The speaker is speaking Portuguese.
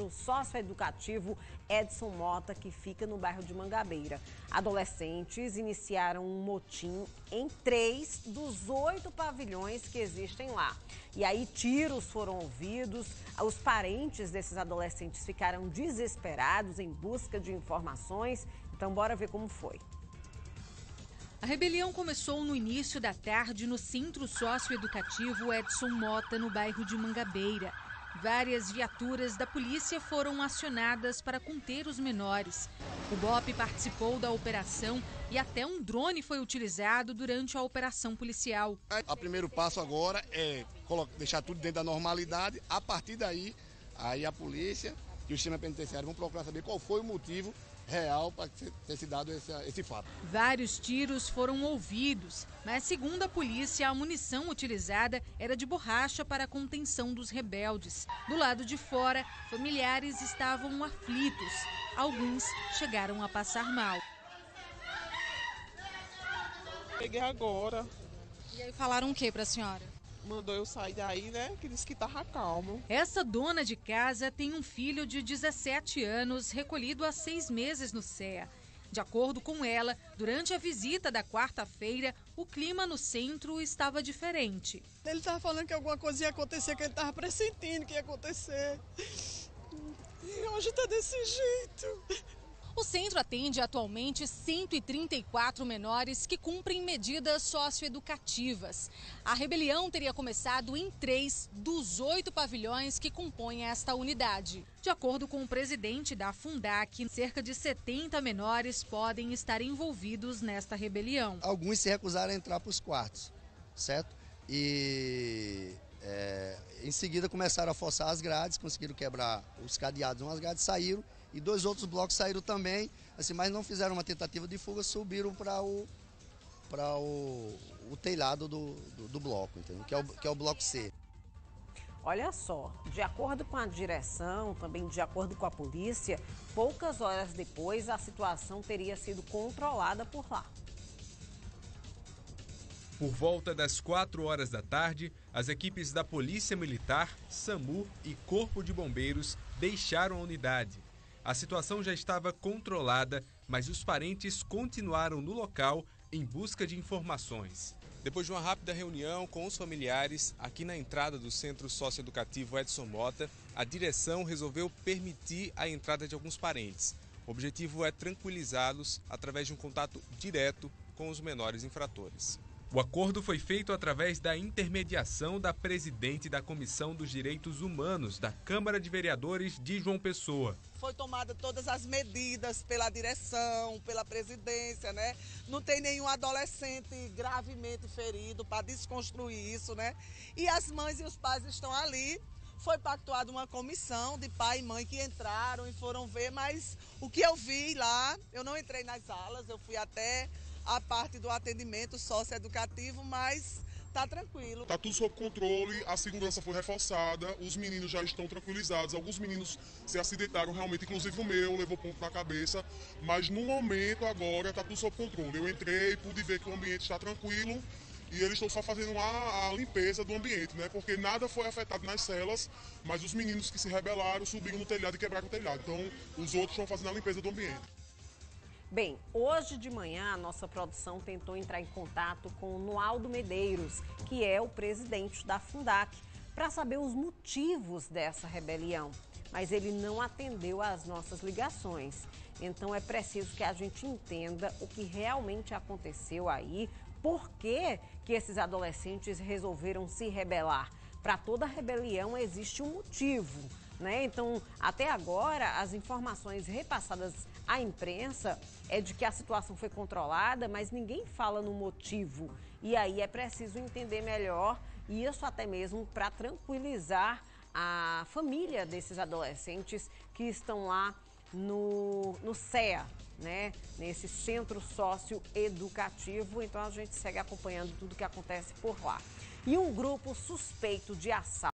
Centro Socioeducativo Edson Mota, que fica no bairro de Mangabeira. Adolescentes iniciaram um motim em 3 dos 8 pavilhões que existem lá. E aí tiros foram ouvidos, os parentes desses adolescentes ficaram desesperados em busca de informações. Então bora ver como foi. A rebelião começou no início da tarde no Centro Socioeducativo Edson Mota, no bairro de Mangabeira. Várias viaturas da polícia foram acionadas para conter os menores. O BOPE participou da operação e até um drone foi utilizado durante a operação policial. O primeiro passo agora é deixar tudo dentro da normalidade. A partir daí, aí a polícia e o sistema penitenciário vão procurar saber qual foi o motivo real para ter se dado esse fato. Vários tiros foram ouvidos, mas segundo a polícia, a munição utilizada era de borracha para a contenção dos rebeldes. Do lado de fora, familiares estavam aflitos. Alguns chegaram a passar mal. Peguei agora. E aí falaram o que para a senhora? Mandou eu sair daí, né? Que disse que tava calmo. Essa dona de casa tem um filho de 17 anos recolhido há 6 meses no CEA. De acordo com ela, durante a visita da quarta-feira, o clima no centro estava diferente. Ele estava falando que alguma coisa ia acontecer, que ele estava pressentindo que ia acontecer. E hoje está desse jeito. O centro atende atualmente 134 menores que cumprem medidas socioeducativas. A rebelião teria começado em 3 dos 8 pavilhões que compõem esta unidade. De acordo com o presidente da Fundac, cerca de 70 menores podem estar envolvidos nesta rebelião. Alguns se recusaram a entrar para os quartos, certo? E em seguida começaram a forçar as grades, conseguiram quebrar os cadeados, umas grades saíram. E 2 outros blocos saíram também, assim, mas não fizeram uma tentativa de fuga, subiram para o telhado do bloco, entendeu? Que é o bloco C. Olha só, de acordo com a direção, também de acordo com a polícia, poucas horas depois a situação teria sido controlada por lá. Por volta das 4 horas da tarde, as equipes da Polícia Militar, SAMU e Corpo de Bombeiros deixaram a unidade. A situação já estava controlada, mas os parentes continuaram no local em busca de informações. Depois de uma rápida reunião com os familiares, aqui na entrada do Centro Socioeducativo Edson Mota, a direção resolveu permitir a entrada de alguns parentes. O objetivo é tranquilizá-los através de um contato direto com os menores infratores. O acordo foi feito através da intermediação da presidente da Comissão dos Direitos Humanos da Câmara de Vereadores de João Pessoa. Foi tomada todas as medidas pela direção, pela presidência, né? Não tem nenhum adolescente gravemente ferido para desconstruir isso, né? E as mães e os pais estão ali. Foi pactuada uma comissão de pai e mãe que entraram e foram ver, mas o que eu vi lá, eu não entrei nas alas, eu fui até a parte do atendimento socioeducativo, mas tá tranquilo. Tá tudo sob controle, a segurança foi reforçada, os meninos já estão tranquilizados, alguns meninos se acidentaram realmente, inclusive o meu, levou ponto na cabeça, mas no momento agora tá tudo sob controle. Eu entrei, pude ver que o ambiente está tranquilo e eles estão só fazendo a limpeza do ambiente, né? Porque nada foi afetado nas celas, mas os meninos que se rebelaram subiram no telhado e quebraram o telhado. Então os outros estão fazendo a limpeza do ambiente. Bem, hoje de manhã a nossa produção tentou entrar em contato com o Noaldo Medeiros, que é o presidente da Fundac, para saber os motivos dessa rebelião. Mas ele não atendeu às nossas ligações. Então é preciso que a gente entenda o que realmente aconteceu aí, por que esses adolescentes resolveram se rebelar. Para toda rebelião existe um motivo, né? Então, até agora, as informações repassadas à imprensa é de que a situação foi controlada, mas ninguém fala no motivo. E aí é preciso entender melhor, e isso até mesmo para tranquilizar a família desses adolescentes que estão lá no CEA, né? Nesse Centro Socioeducativo. Então a gente segue acompanhando tudo que acontece por lá. E um grupo suspeito de assalto